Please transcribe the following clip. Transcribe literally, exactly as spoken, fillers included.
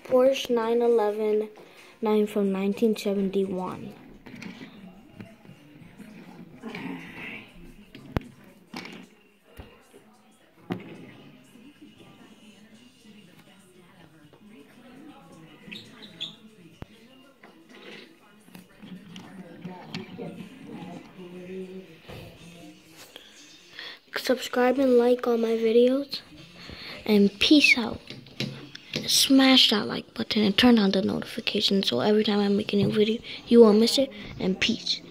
Porsche nine eleven nine from nineteen seventy-one. Subscribe and like all my videos, and peace out. Smash that like button and turn on the notifications so every time I make a new video you won't miss it, and peace.